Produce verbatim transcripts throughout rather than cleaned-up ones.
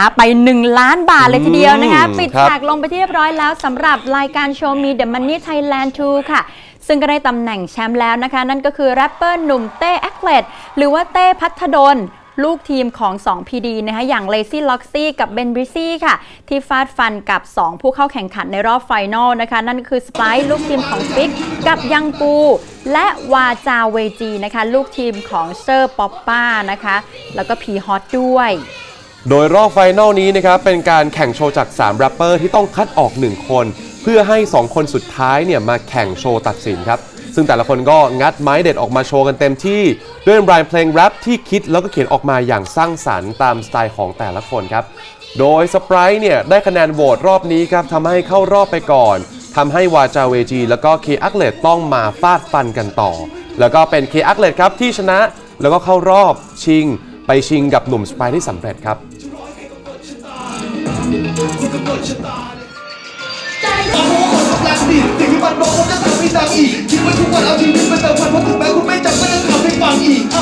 ไปหนึ่งล้านบาทเลยทีเดียวนะคะปิดฉากลงไปที่เรียบร้อยแล้วสำหรับรายการโชว์มี The Money Thailand ทู ค่ะซึ่งก็ได้ตำแหน่งแชมป์แล้วนะคะนั่นก็คือแรปเปอร์หนุ่มเต้แอคเลตหรือว่าเต้พัทดลลูกทีมของ สอง พี ดี นะคะอย่าง Lazy Loxy กับ Ben Brizzy ค่ะที่ฟาดฟันกับ สอง ผู้เข้าแข่งขันในรอบไฟนอลนะคะนั่นก็คือ Sprite ลูกทีมของฟิกกับยังปูและวาจาเวจีนะคะลูกทีมของเซอร์ป๊อปป้านะคะแล้วก็พีฮอตด้วยโดยรอบไฟนอลนี้นะครับเป็นการแข่งโชว์จากสามแรปเปอร์ที่ต้องคัดออกหนึ่งคนเพื่อให้สองคนสุดท้ายเนี่ยมาแข่งโชว์ตัดสินครับซึ่งแต่ละคนก็งัดไม้เด็ดออกมาโชว์กันเต็มที่ด้วยรายเพลงแรปที่คิดแล้วก็เขียนออกมาอย่างสร้างสรรค์ตามสไตล์ของแต่ละคนครับโดยสไปร์เนี่ยได้คะแนนโหวตรอบนี้ครับทำให้เข้ารอบไปก่อนทำให้วาจาเวจีแล้วก็เคอัคเลตต้องมาฟาดฟันกันต่อแล้วก็เป็นเคอัคเลตครับที่ชนะแล้วก็เข้ารอบชิงไปชิงกับหนุ่มสไปร์ได้สำเร็จครับสิ่งที่มันบอกผมจะทำให้ดังอีกคิดว่าทุกวันเอาชีวิตไปเติมพันเพราะถึงแม้คุณไม่จำก็ยังทำให้ฟังอีก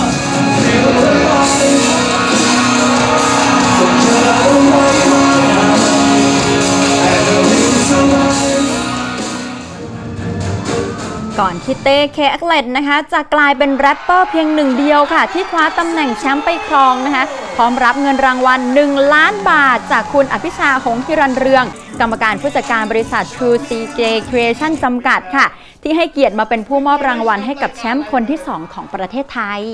ก่อนที่เต้เคอัคเลตนะคะจะกลายเป็นแรปเปอร์เพียงหนึ่งเดียวค่ะที่คว้าตำแหน่งแชมป์ไปครองนะคะพร้อมรับเงินรางวัลหนึ่งล้านบาทจากคุณอภิชาหงส์ฮิรัญเรืองกรรมการผู้จัดการบริษัท True ซี เจ Creation จำกัดค่ะที่ให้เกียรติมาเป็นผู้มอบรางวัลให้กับแชมป์คนที่สองของประเทศไทย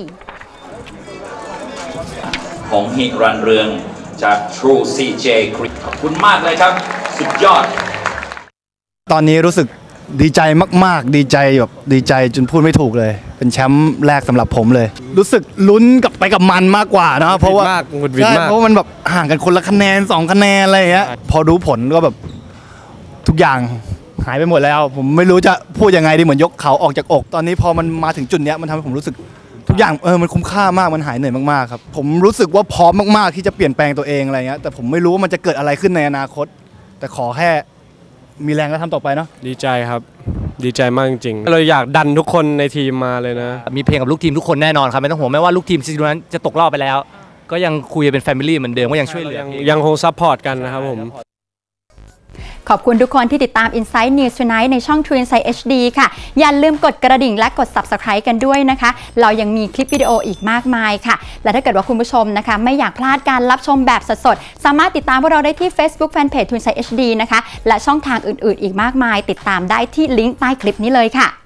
หงส์ฮิรัญเรืองจาก True ซี เจ ขอบคุณมากเลยครับสุดยอดตอนนี้รู้สึกดีใจมากๆดีใจแบบดีใจจนพูดไม่ถูกเลยเป็นแชมป์แรกสำหรับผมเลยรู้สึกลุ้นกับไปกับมันมากกว่านะเพราะว่าใช่เพราะมันแบบห่างกันคนละคะแนนสองคะแนนอะไรอย่างเงี้ยพอรู้ผลก็แบบทุกอย่างหายไปหมดแล้วผมไม่รู้จะพูดยังไงดีเหมือนยกเขาออกจากอกตอนนี้พอมันมาถึงจุดเนี้ยมันทำให้ผมรู้สึกทุกอย่างเออมันคุ้มค่ามากมันหายเหนื่อยมากๆครับผมรู้สึกว่าพร้อมมากๆที่จะเปลี่ยนแปลงตัวเองอะไรเงี้ยแต่ผมไม่รู้ว่ามันจะเกิดอะไรขึ้นในอนาคตแต่ขอแค่มีแรงแล้วทำต่อไปเนาะดีใจครับดีใจมากจริงๆเราอยากดันทุกคนในทีมมาเลยนะมีเพลงกับลูกทีมทุกคนแน่นอนครับไม่ต้องห่วงแม้ว่าลูกทีมซีซั่นนั้นจะตกรอบไปแล้วก็ยังคุยเป็นแฟมิลี่เหมือนเดิมก็ยังช่วยเหลือยังคงซัพพอร์ตกันนะครับผมขอบคุณทุกคนที่ติดตาม Insight News Tonight ในช่อง True Insight เอช ดี ค่ะอย่าลืมกดกระดิ่งและกด Subscribe กันด้วยนะคะเรายังมีคลิปวิดีโออีกมากมายค่ะและถ้าเกิดว่าคุณผู้ชมนะคะไม่อยากพลาดการรับชมแบบสดๆสามารถติดตามพวกเราได้ที่ Facebook Fanpage True Insight เอช ดี นะคะและช่องทางอื่นๆอีกมากมายติดตามได้ที่ลิงก์ใต้คลิปนี้เลยค่ะ